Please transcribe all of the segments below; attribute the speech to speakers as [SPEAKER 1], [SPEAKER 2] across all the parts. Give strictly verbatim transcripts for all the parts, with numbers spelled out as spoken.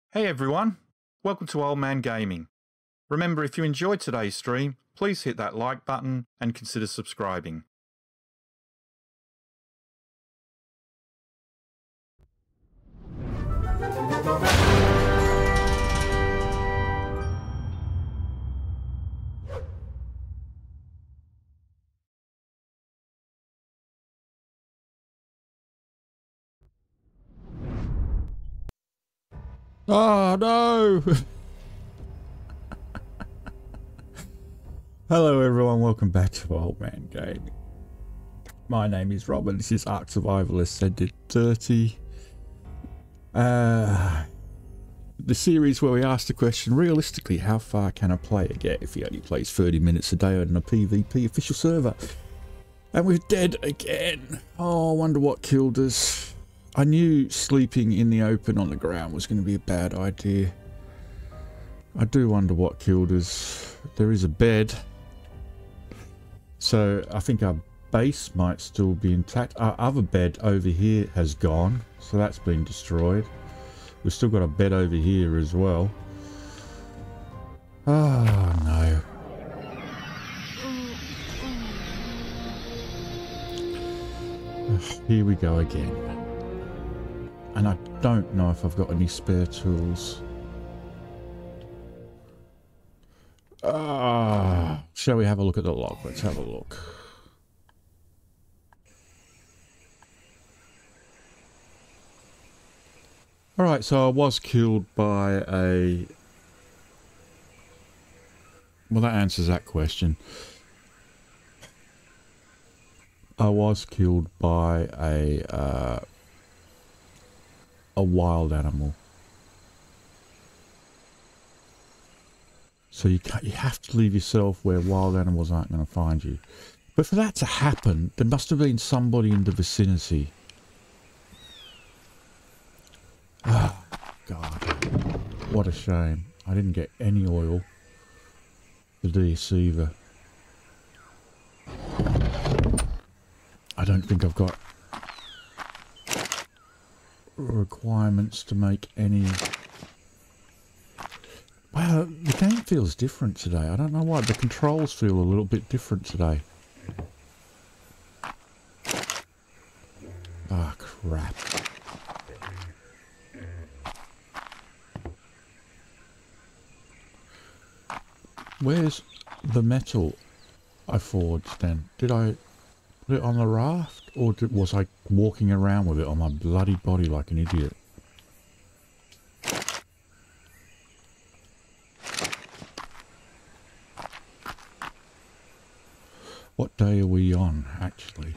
[SPEAKER 1] Hey everyone, welcome to Old Man Gaming. Remember, if you enjoyed today's stream, please hit that like button and consider subscribing.
[SPEAKER 2] Oh no! Hello everyone, welcome back to Old Man Gaming. My name is Rob and this is Ark Survival Ascended thirty. Uh, the series where we ask the question, realistically, how far can a player get if he only plays thirty minutes a day on a PvP official server? And we're dead again. Oh, I wonder what killed us. I knew sleeping in the open on the ground was going to be a bad idea. I do wonder what killed us. There is a bed. So I think our base might still be intact. Our other bed over here has gone. So that's been destroyed. We've still got a bed over here as well. Oh no. Here we go again. And I don't know if I've got any spare tools. Ah, shall we have a look at the log? Let's have a look. Alright, so I was killed by a... Well, that answers that question. I was killed by a... Uh, a wild animal. So you can't, you have to leave yourself where wild animals aren't going to find you. But for that to happen, there must have been somebody in the vicinity. Ah, God. What a shame. I didn't get any oil for this either. I don't think I've got requirements to make any... Wow, the game feels different today. I don't know why. The controls feel a little bit different today. Ah, crap. Where's the metal I forged then? Did I put it on the raft? Or did, was I walking around with it on my bloody body like an idiot? What day are we on, actually?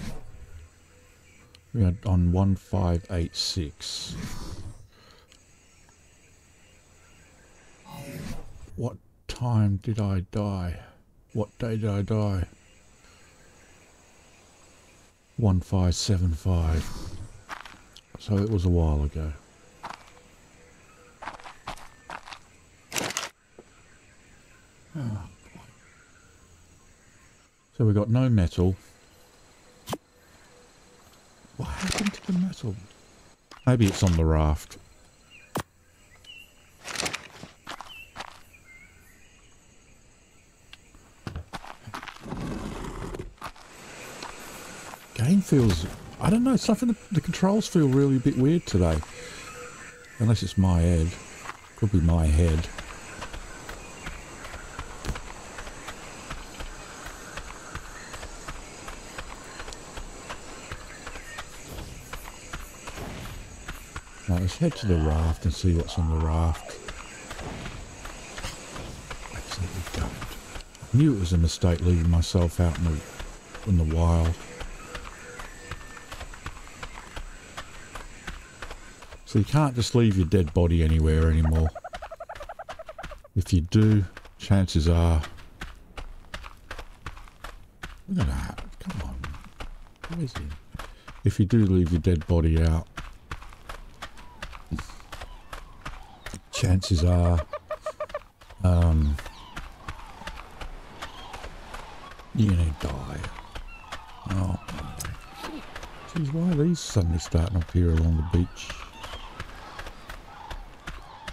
[SPEAKER 2] We are on one five eight six. What time did I die? What day did I die? one five seven five. So it was a while ago. Oh. So we got no metal. What happened to the metal? Maybe it's on the raft. Game feels... I don't know, something... The, the controls feel really a bit weird today. Unless it's my head. Could be my head. Right, let's head to the raft and see what's on the raft. Absolutely don't. I knew it was a mistake leaving myself out in the, in the wild. So you can't just leave your dead body anywhere anymore. If you do, chances are... Look at that. Come on. Where is he? If you do leave your dead body out, chances are... Um, you're gonna die. Oh. Geez, why are these suddenly starting up here along the beach?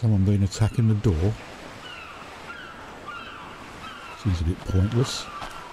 [SPEAKER 2] Someone been attacking the door. Seems a bit pointless.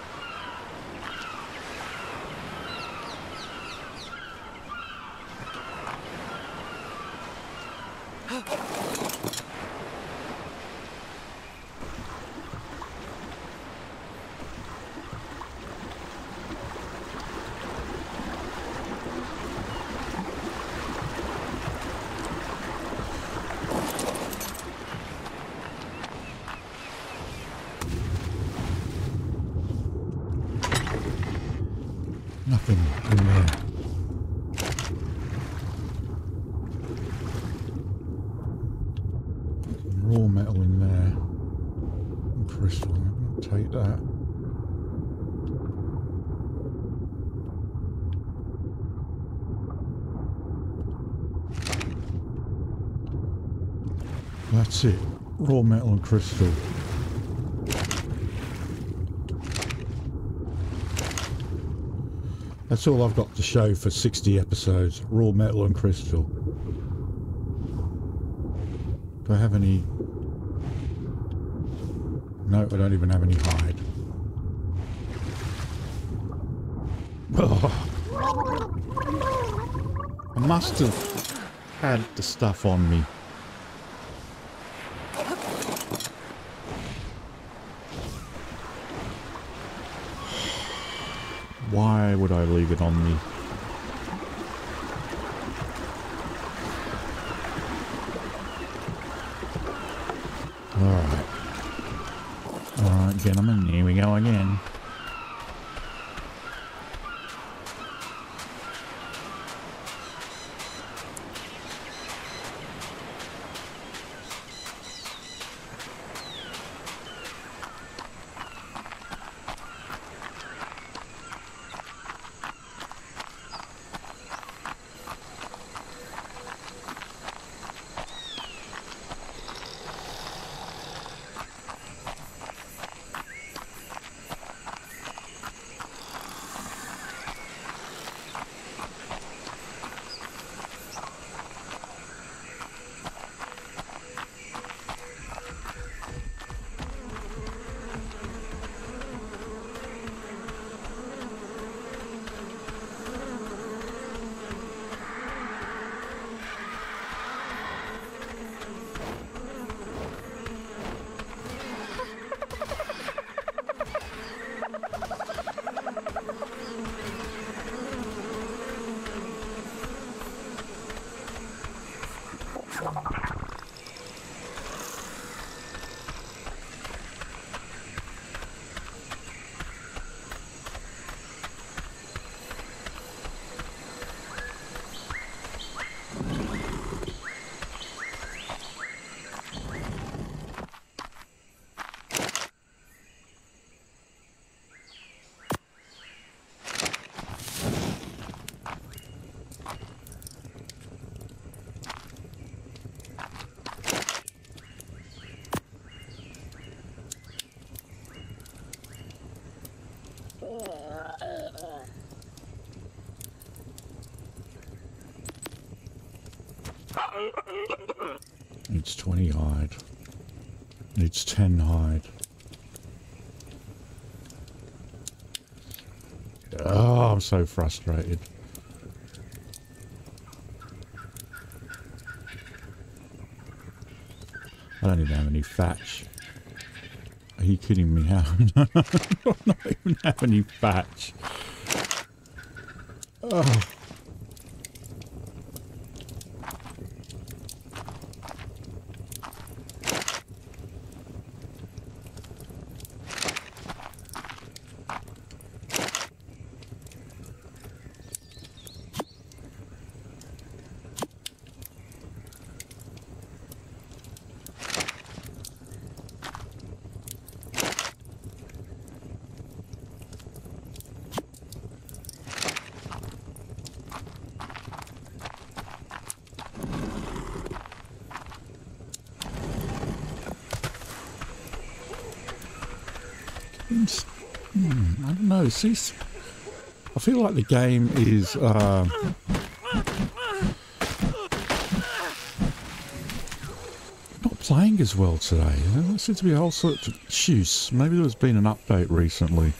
[SPEAKER 2] Nothing in there. Some raw metal in there. And crystal. I'm going to take that. That's it. Raw metal and crystal. That's all I've got to show for sixty episodes. Raw metal and crystal. Do I have any... No, I don't even have any hide. Oh. I must have had the stuff on me. Why would I leave it on me? Alright. Alright, gentlemen, here we go again. Needs twenty hide. Needs ten hide. Oh, I'm so frustrated. I don't even have any thatch. Are you kidding me? How? No, I don't even have any thatch. Oh. Hmm, I don't know. See, I feel like the game is uh, not playing as well today. There seems to be a whole sort of issues. Maybe there's been an update recently.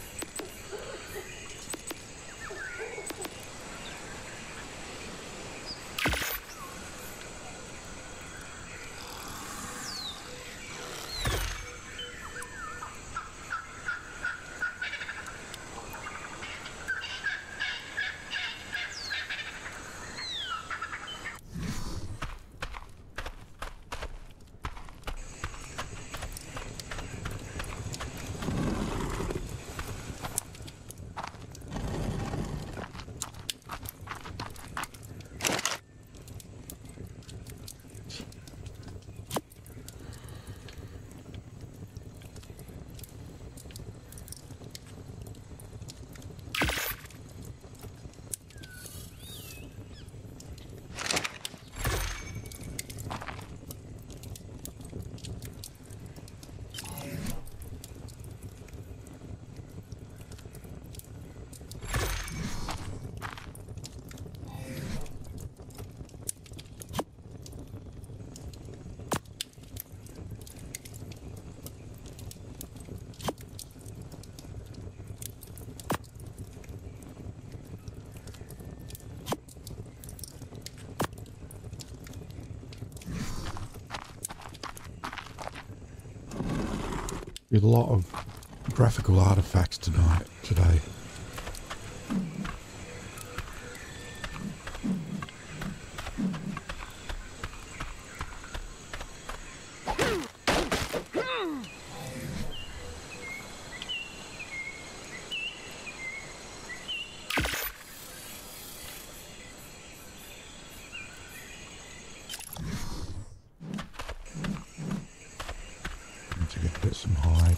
[SPEAKER 2] A lot of graphical artifacts tonight, today. To get, get some hide.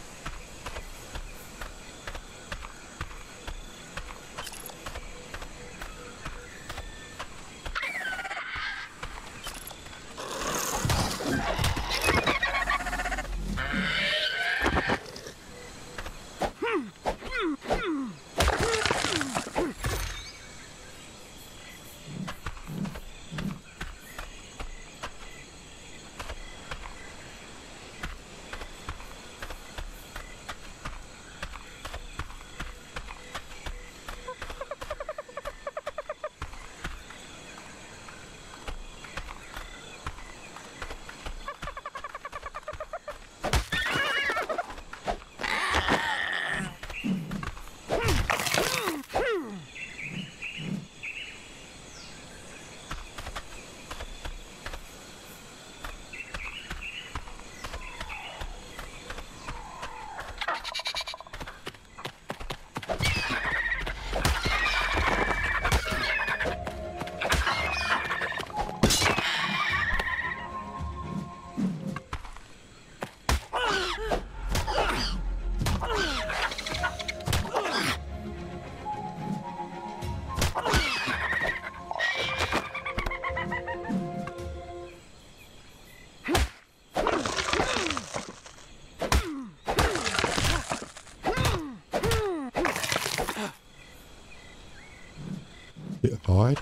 [SPEAKER 2] Bit of hide.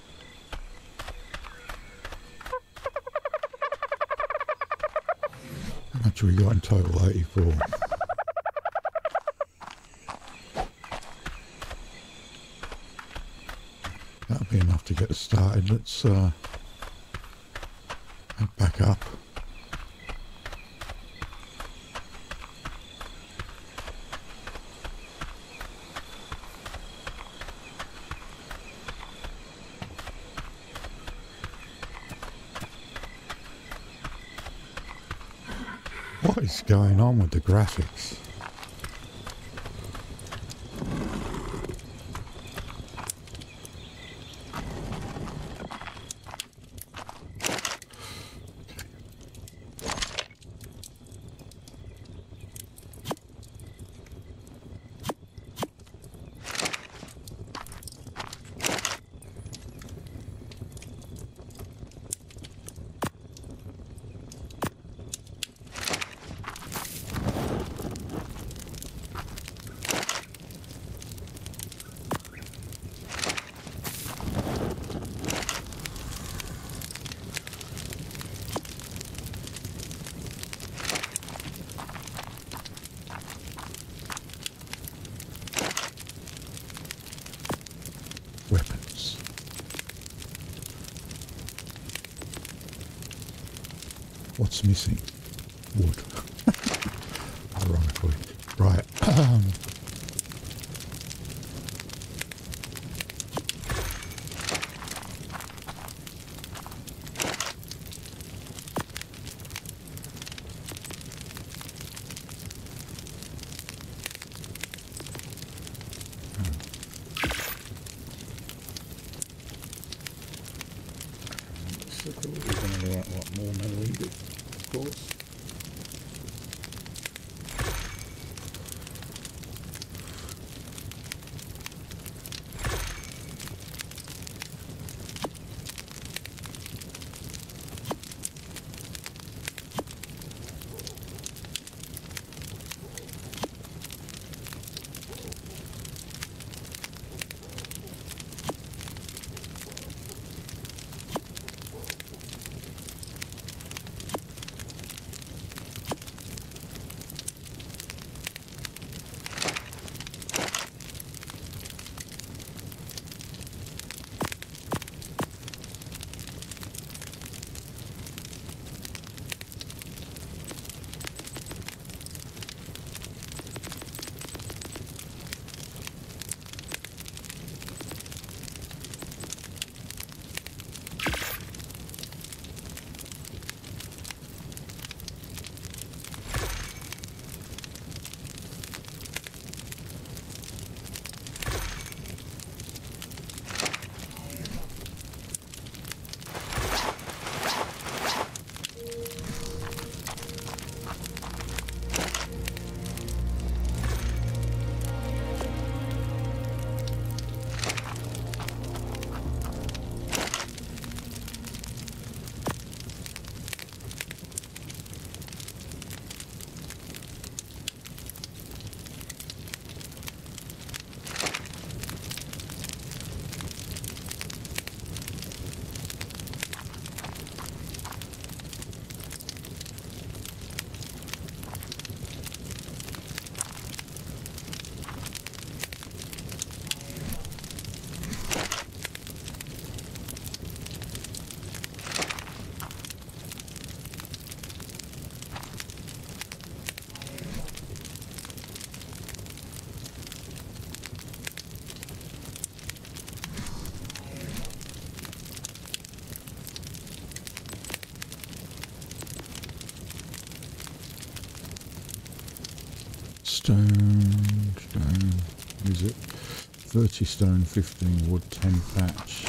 [SPEAKER 2] How much we got in total? eighty-four. That'll be enough to get us started. Let's uh, head back up. What is going on with the graphics? What's missing? Wood. Ironically. Right. Stone, stone, is it? thirty stone, fifteen wood, ten thatch.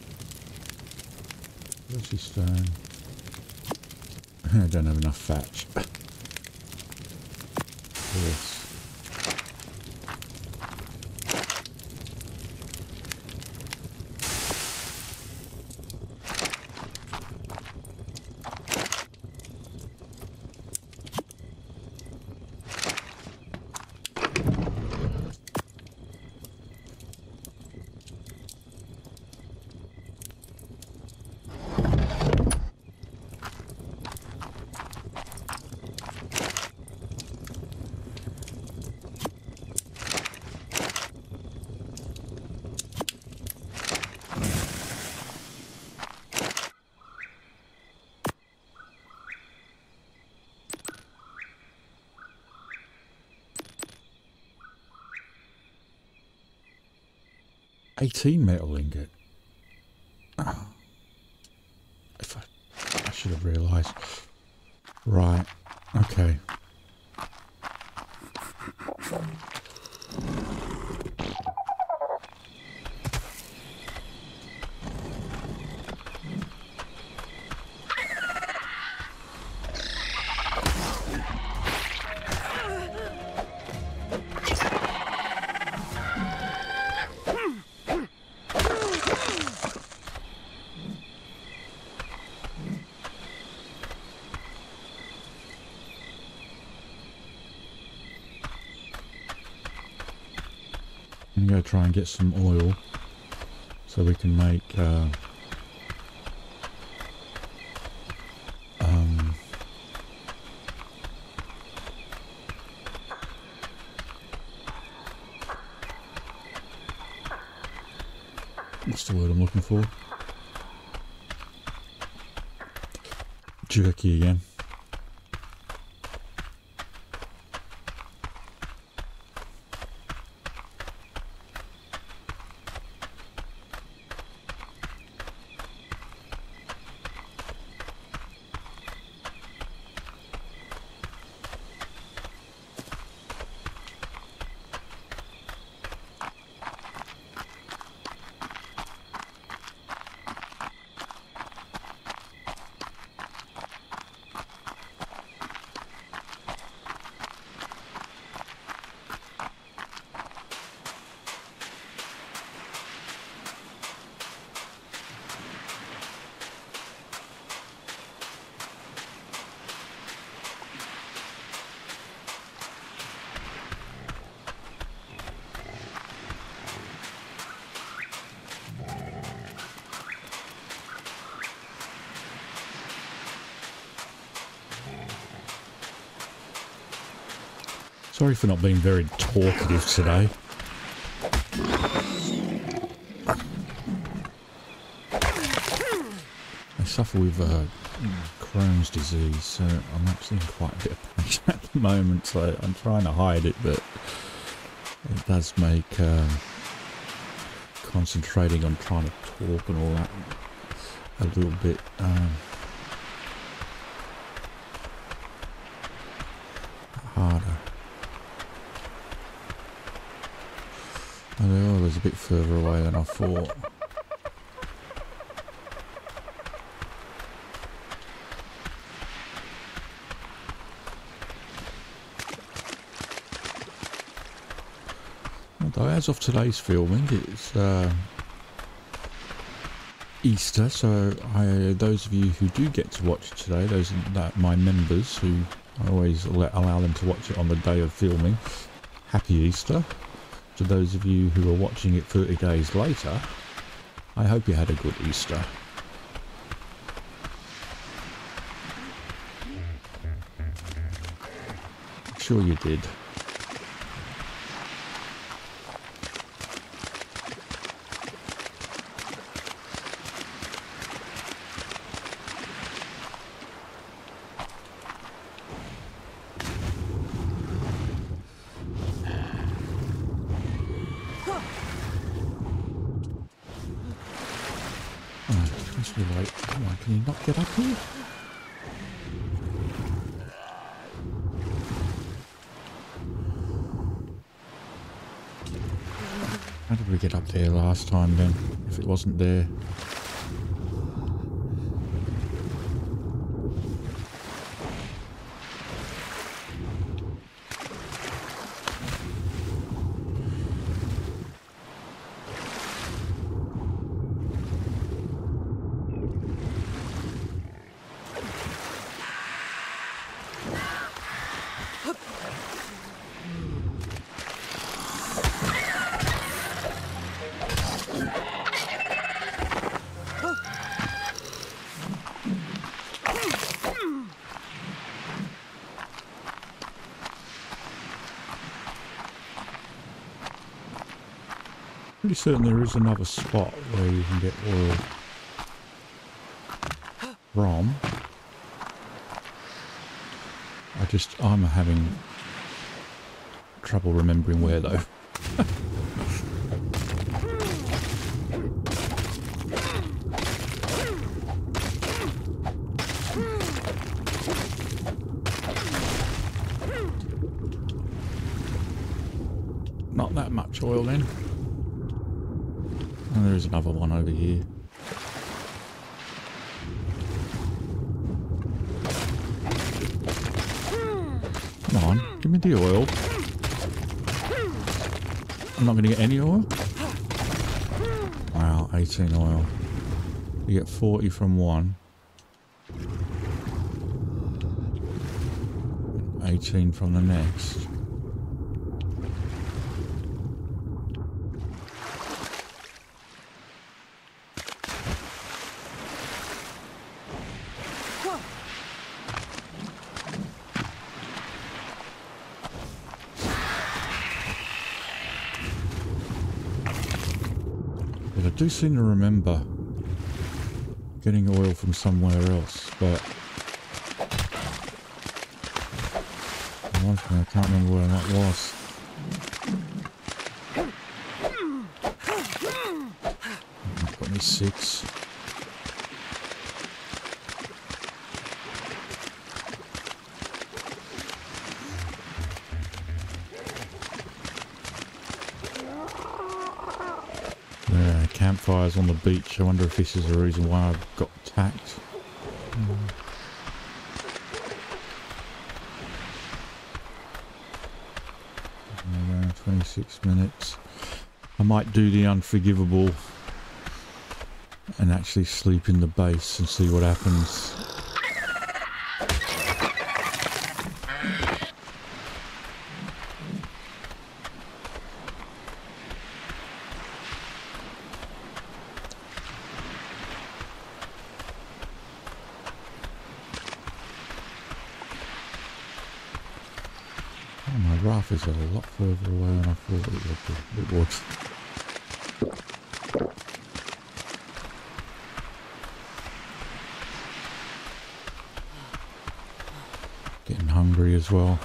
[SPEAKER 2] thirty stone. I don't have enough thatch. Yes. eighteen metal ingot. Oh. If I, I should have realised. Right. Okay. I'm going to try and get some oil so we can make uh, um, what's the word I'm looking for? Jerky again. Sorry for not being very talkative today. I suffer with uh, Crohn's disease, so I'm actually in quite a bit of pain at the moment, so I'm trying to hide it, but it does make um, concentrating on trying to talk and all that a little bit um, harder. Oh, they're always a bit further away than I thought. Although as of today's filming, it's uh, Easter, so I, those of you who do get to watch it today, those that my members who I always let, allow them to watch it on the day of filming, happy Easter. To those of you who are watching it thirty days later, I hope you had a good Easter. I'm sure you did. Right. Come on, can you not get up here? How did we get up there last time then, if it wasn't there? Pretty certain there is another spot where you can get oil from. I just, I'm having trouble remembering where though. Not that much oil then. And there is another one over here. Come on, give me the oil. I'm not going to get any oil. Wow, eighteen oil. You get forty from one. eighteen from the next. I do seem to remember getting oil from somewhere else, but I can't remember where that was. I've got me six. Campfires on the beach. I wonder if this is the reason why I've got attacked. Mm. Around twenty-six minutes. I might do the unforgivable and actually sleep in the base and see what happens. stuff is a lot further away than I thought it would be. It would. Getting hungry as well.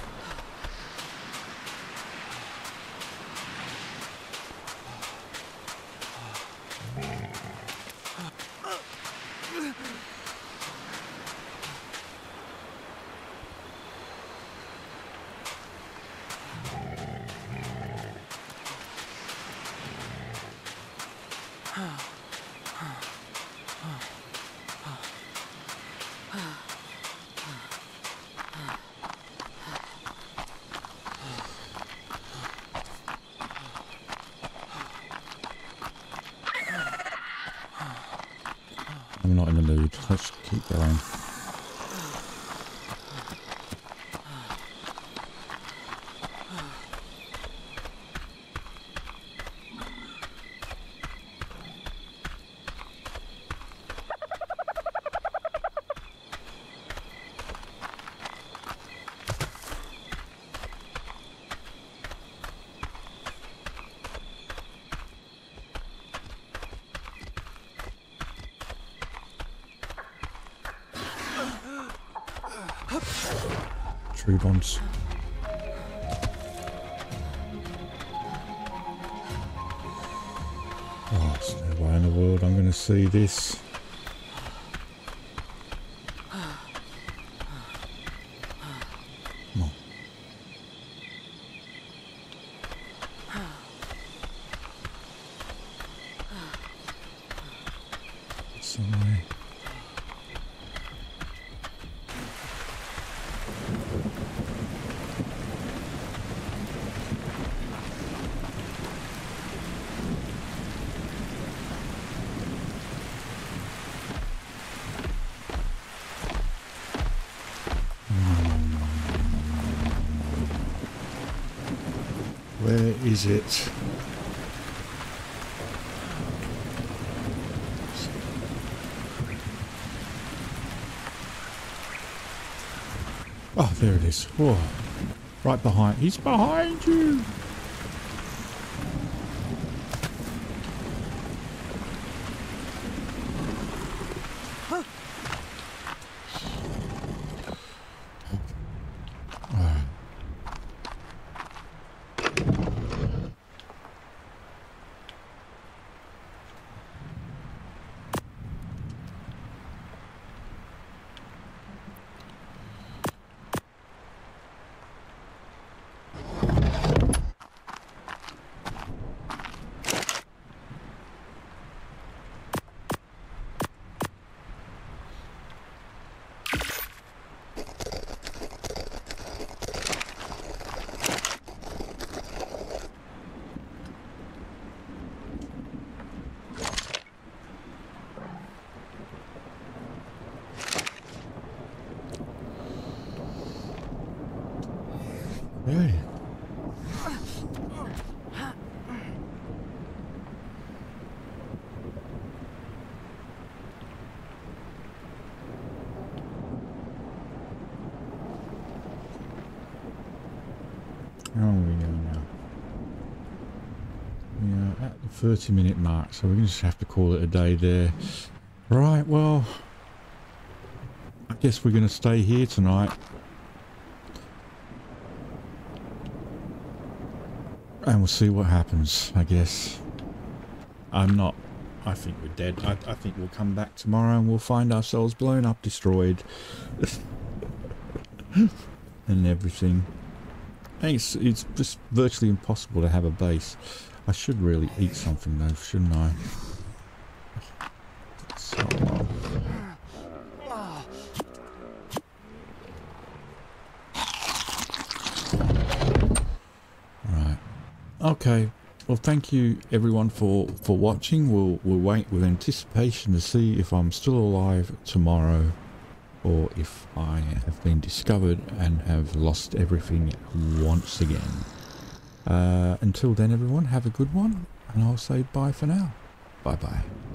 [SPEAKER 2] I'm not in the mood. Let's keep going. Tree bonds. Oh, there's no way in the world I'm going to see this. Come on. Somewhere. Where is it? Oh, there it is. Whoa. Right behind. He's behind you. Hey. How are we going now? We are at the thirty minute mark, so we're going to just have to call it a day there. Right, well, I guess we're going to stay here tonight. And we'll see what happens, I guess. I'm not... I think we're dead. I, I think we'll come back tomorrow and we'll find ourselves blown up, destroyed. And everything. It's, it's just virtually impossible to have a base. I should really eat something though, shouldn't I? So, okay, well thank you everyone for, for watching. We'll, we'll wait with anticipation to see if I'm still alive tomorrow or if I have been discovered and have lost everything once again. Uh, until then everyone, have a good one and I'll say bye for now. Bye bye.